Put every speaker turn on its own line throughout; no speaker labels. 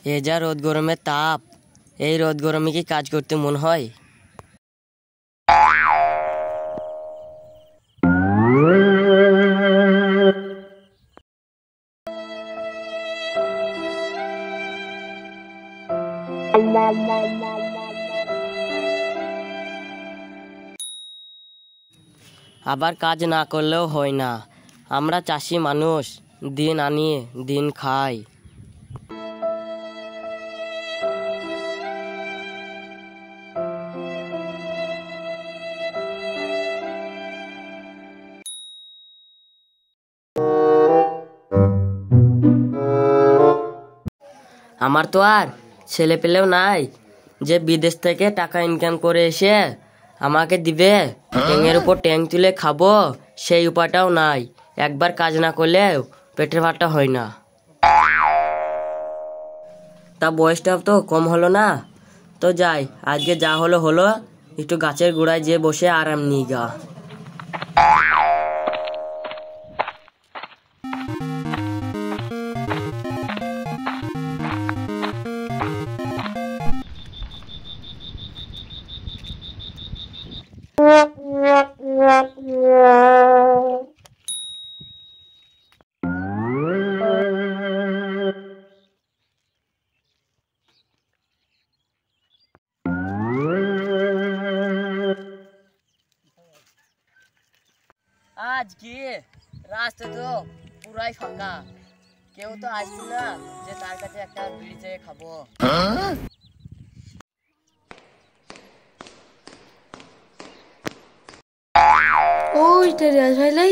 এ যা রোদ গরমের তাপ, এই রোদ গরমে কি কাজ করতে মন হয়? আবার কাজ না করলেও হয় না, আমরা চাষি মানুষ, দিন আনি দিন খাই। আমার তো আর ছেলে পেলেও নাই যে বিদেশ থেকে টাকা ইনকাম করে এসে আমাকে দিবে, ট্যাংয়ের উপর ট্যাং তুলে খাবো সেই উপায়টাও নাই। একবার কাজ না করলে পেটের ভাতটা হয় না। তা বয়সটাও তো কম হলো না, তো যাই, আজকে যা হলো হলো, একটু গাছের গোড়ায় যেয়ে বসে আরাম নিই গা। আজ কি রাস্তা তো পুরাই ফাঁকা, কেউ তো আসছে না যে তার কাছে একটা বিড়ি চেয়ে খাবো।
ওইটা রিয়াজ ভাই লাই,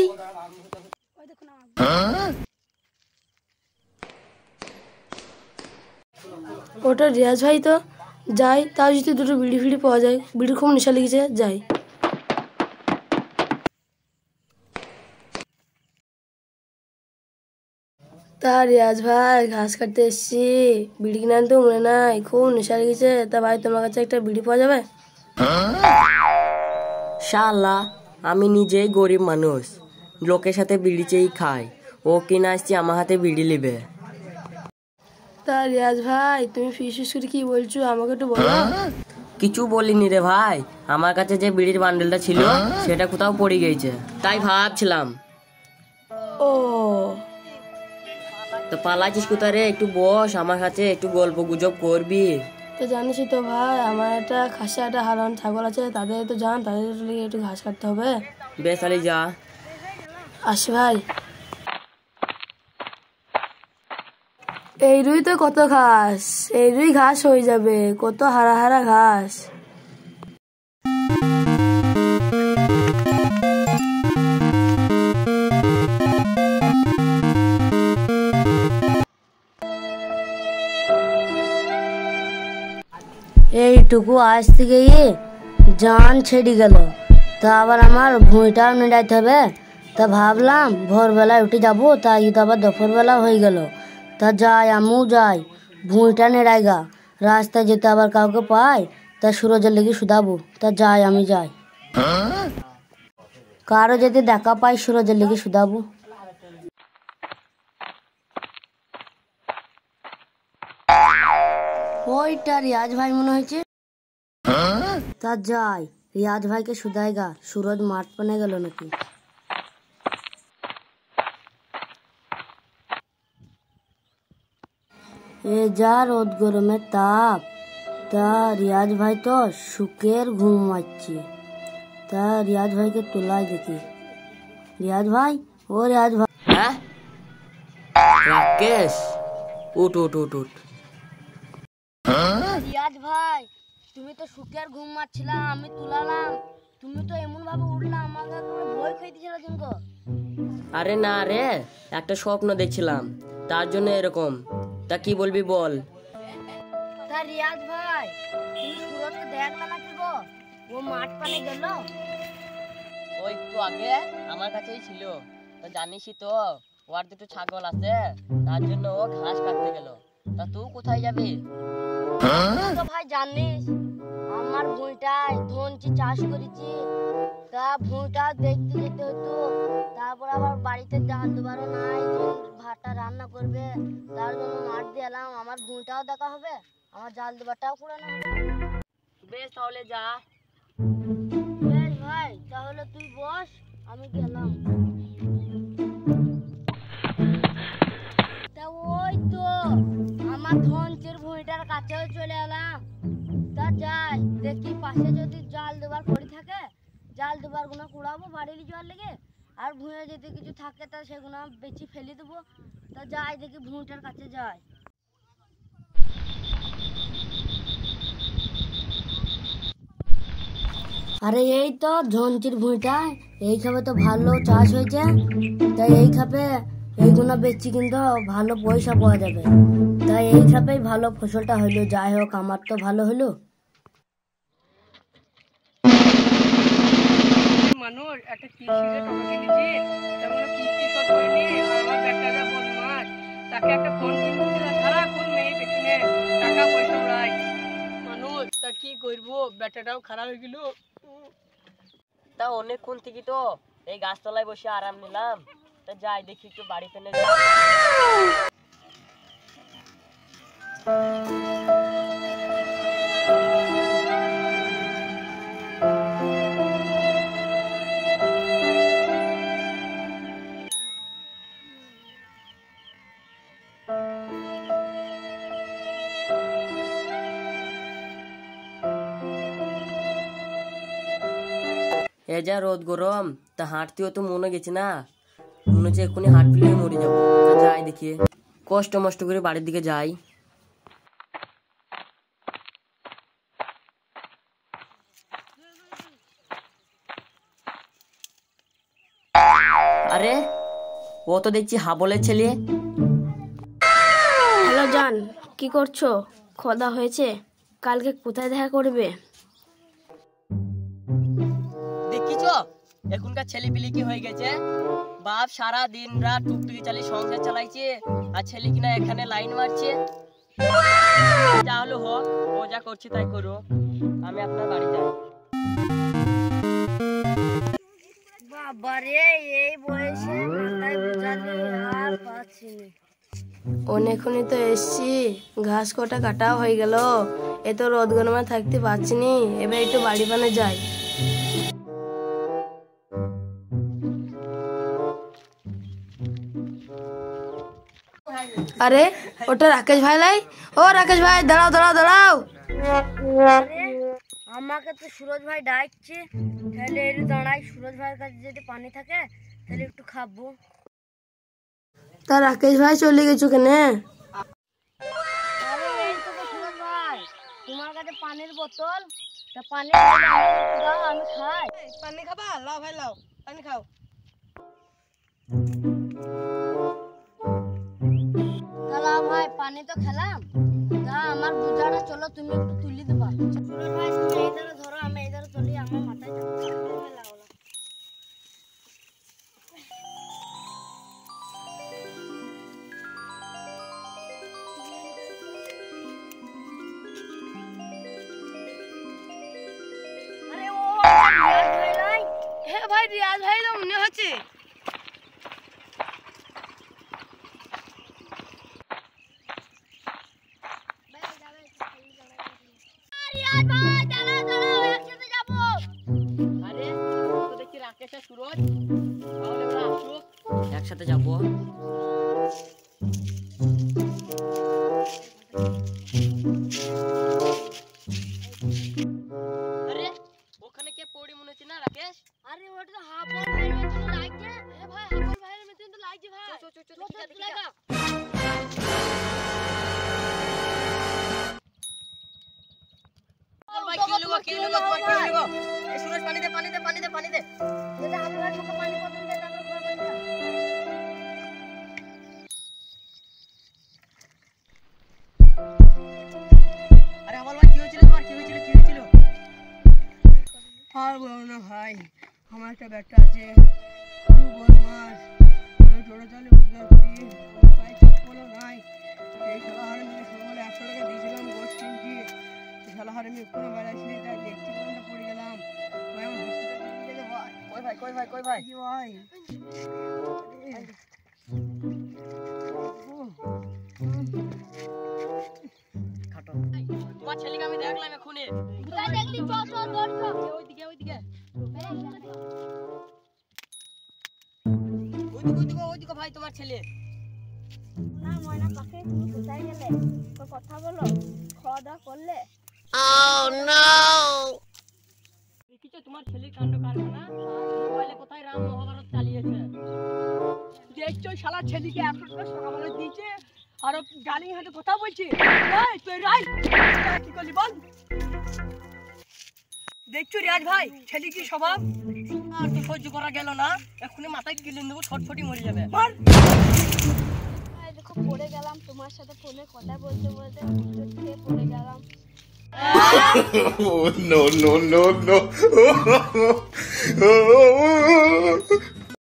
ওটা রিয়াজ ভাই তো। যাই, তাও যদি দুটো বিড়ি ফিড়ি পাওয়া যায়, বিড়ির খুব নেশা লেগেছে, যাই। তা রিয়াজ ভাই, ঘাস কাটতে এসছি, বিড়ি কিনে আনতে মনে নাই, খুব নেশা লেগেছে। তা ভাই, তোমার কাছে একটা বিড়ি পাওয়া যাবে?
শালা, আমি নিজেই গরিব মানুষ, লোকের সাথে বিড়ি চেয়েই খাই, ও কিনা আসছি আমার হাতে বিড়ি লিবে।
তা রিয়াজ ভাই, তুমি ফিস করে কি বলছো, আমাকে একটু বলো।
কিছু বলিনি রে ভাই, আমার কাছে যে বিড়ির বান্ডেলটা ছিল সেটা কোথাও পড়ে গেছে, তাই ভাবছিলাম।
ও,
তো পালাচ্ছিস কোথায় রে? একটু বস আমার কাছে, একটু গল্প গুজব করবি।
তো জানিসই তো ভাই, আমার একটা খাসি একটা হারান ছাগল আছে, তাদের তো জান, তাদের একটু ঘাস কাটতে হবে।
বেশ আলি যা।
আসি ভাই। এই রুই তো কত ঘাস, এই রুই ঘাস হয়ে যাবে, কত হারা হারা ঘাস।
এইটুকু আসতে গিয়ে জান ছেড়ে গেল, তা আবার আমার ভুঁইটাও নেড়াইতে হবে। তা ভাবলাম ভোরবেলায় উঠে যাবো, তাই তো আবার দুপুরবেলা হয়ে গেল। তা যাই, আমিও যাই, ভুঁইটা নেড়াই গা, রাস্তায় যেতে আবার কাউকে পাই, তা সুরজের লেগে শুধাবো। তা যাই, আমি যাই, কারো যদি দেখা পাই সুরজের লেগে শুধাবো। ওইটা রিয়াজ ভাই মনে হয়েছে। তা যাই, রিয়াজ ভাইকে শুধাই গা, সুরজ মাঠ পানে গেল নাকি। এ যা রোদ গরমের তাপ, তা রিয়াজ ভাই তো সুখের ঘুম মারছে। তা রিয়াজ ভাইকে তোলাই দেখি। রিয়াজ ভাই, ও রিয়াজ ভাই।
হ্যাঁ রাকেশ, উঠ উঠ উঠ উঠ।
রিয়াজ ভাই, তুমি তো সুখের ঘুম মারছিলাম, আমি তুলালাম, তুমি তো এমন ভাবে উঠলাম, আমাকে ভয় খেয়ে দিয়েছিল দিনকো।
আরে না রে, একটা স্বপ্ন দেখছিলাম, তার জন্য এরকম। তা কি বলবি বল।
তা রিয়াজ ভাই, তুমি সুরজকে দেখলে নাকি গো, ও মাঠ পানে গেল?
ওই একটু আগে আমার কাছেই ছিল, তো জানিসই তো ওর দুটো ছাগল আছে, তার জন্য ও ঘাস কাটতে গেল। তা তুই কোথায় যাবি?
তো ভাই জানিস, আমার আমার ভুঁইটায় ধনচি চাষ করেছি, তা ভুঁইটা দেখতে যেতে হতো। তারপর আবার বাড়িতে জাল দেবারও নাই, ভাতটা রান্না করবে, তার জন্য মাঠ দিয়ে এলাম। আমার ভুঁইটাও দেখা হবে, আমার জাল দেবারটাও করে না হবে।
বেশ তাহলে যা।
বেশ ভাই, তাহলে তুই বস, আমি গেলাম। তা ওই তো আমার ধনচির ভুঁইটার কাছেও চলে এলাম। তা যাই দেখি পাশে যদি জাল দেবার পড়ে থাকে, জাল দেবার গুলো কুড়াবো বাড়ির জল লেগে, আর ভুঁয়ে যদি কিছু থাকে তা সেগুলো বেশি ফেলে দেবো। তা যাই দেখি ভুঁইটার কাছে যাই। আরে এই তো ধনচির ভুঁইটা, এই খাপে তো ভালো চাষ হয়েছে। তাই এই খাপে এইগুলো বেচছি কিন্তু ভালো পয়সা পাওয়া যাবে। তাই এই খাপেই ভালো ফসলটা হইলো। যাই হোক, আমার তো ভালো হলো।
মানুষ একটা কিস্তিতে টাকা কিনেছি, তেমন কিস্তি শোধ করিনি, আর আমার বেটাটা বদমাস, তাকে একটা ফোন কিনেছিল, সারাক্ষণ মেয়ে পেছনে টাকা পয়সা উড়াই। মানুষ তা কি করবো, বেটাটাও খারাপ হয়ে গেল।
তা অনেকক্ষণ থেকে তো এই গাছতলায় বসে আরাম নিলাম, তা যাই দেখি একটু বাড়ি ফেলে এ যা রোদ গরম, তা হাঁটতেও তো মনে গেছে না, মনে হচ্ছে এক্ষুনি হাঁট ফেলে মরে যাবো। তা যাই দেখি, কষ্ট মষ্ট করে বাড়ির দিকে যাই। আরে ও তো দেখছি হাবলের ছেলে।
হ্যালো জান, কি করছো? খোদা হয়েছে, কালকে কোথায় দেখা করবে?
দেখিছো এখনকার ছেলে পিলে কি হয়ে গেছে, বাপ সারা দিন রাত টুকটুকি চালিয়ে সংসার চালাইছে, আর ছেলে কিনা এখানে লাইন মারছে। যা হলো হোক, ও যা করছে তাই করো, আমি আপনার বাড়ি যাই।
বাবারে, এই বয়সে মাথায় বোঝালে আর পাচ্ছি না।
অনেকক্ষণই তো এসছি, ঘাস কটা কাটাও হয়ে গেল, এ তো রোদ গরমে থাকতে পারছি নি, এবার একটু বাড়ি বানে যাই। আরে ওটা রাকেশ ভাই লাই। ও রাকেশ ভাই, দাঁড়াও দাঁড়াও দাঁড়াও।
আরে, আমাকে তো সুরজ ভাই ডাকছে, তাহলে একটু দাঁড়াই। সুরজ ভাইয়ের কাছে যদি পানি থাকে তাহলে একটু খাবো।
তা রাকেশ ভাই চলে গেছো কেনে?
আরে এই তো সুরজ ভাই, তোমার কাছে পানির বোতল, তা পানি দাও, আমি খাই।
পানি খাবা? লাও ভাই লাও, পানি খাও।
তাহলে ভাই পানি তো খেলাম, তা আমার বোঝাটা চলো তুমি একটু তুলি দেবা। সুরজ ভাই তুমি এই ধারে ধরো, আমি এই ধারে তুলি, আমার মাথায় লাও। আরে ও রিয়াজ ভাই লাই।
হ্যাঁ ভাই, রিয়াজ ভাই তো মনে হচ্ছে।
রিয়াজ ভাই দাঁড়াও দাঁড়াও, একসাথে যাবো।
আরে তো দেখছি রাকেশ আর সুরজ, তাহলে ওরা আসুক, একসাথে যাবো। আরে ওখানে কে পড়ি মনে হচ্ছে না রাকেশ?
আরে ওটা তো হাফল ভাইয়ের মতন লাগছে। এ ভাই, হাফল ভাইয়ের মতন তো লাগছে ভাই।
চো, চো, চো,
চো,
দেখি যা, দেখি যা।
লাগা।
ভাই কি হলো গো, কি হলো গো, তোমার কি হলো গো? এই সুরজ পানি দে, পানি দে, পানি দে, পানি দে।
যেটা হাফল ভাইয়ের মুখে পানি পছন্দ দেয়, তারপর ঘর বাড়ি যা।
আরে আমার ভাই কি হয়েছিল তোমার, কি হয়েছিল, কি হয়েছিল?
আর বলো না ভাই, আমার একটা ব্যাটা আছে, খুব বদমাস, আমি টোটো চালে উদ্ধার করি, আমার পায়ে চপ্পলও নাই। এই খেলা হারে মিলে সকালে 100 টাকা দিয়েছিলাম গোস কিনছি, শালা হারামি কোনো বেলা আসলে তাই দেখছি কোনটা পড়ে গেলাম ভাই আমার হসপিটালে নিয়ে গেলে ভাই কই ভাই কি ভাই খাটো তোমার ছেলেকে আমি দেখলাম এখনি
কোথায় দেখলি চল দৌড়
ওইদিকে ওইদিকে ভাই তোমার ছেলে
না ময়না পাখি তুমি কোথায় গেলে কথা বলো খাওয়া দাওয়া করলে
দেখিছো তোমার ছেলের কাণ্ড কারখানা মোবাইলে কোথায় রাম মহাভারত চালিয়েছে দেখছো শালা ছেলেকে এতটা সকালে দিয়েছে আর গালি হাতে কথা বলছে এই তুই রাই কি করলি বল দেখছো রিয়াজ ভাই ছেলে কি স্বভাব আর তো সহ্য করা গেল না এখনই মাথায় কিলে দেবো ছটফটি মরে যাবে
দেখো পড়ে গেলাম তোমার সাথে ফোনে কথা বলতে বলতে হুঁচট খেয়ে পড়ে গেলাম
no, no, no, no.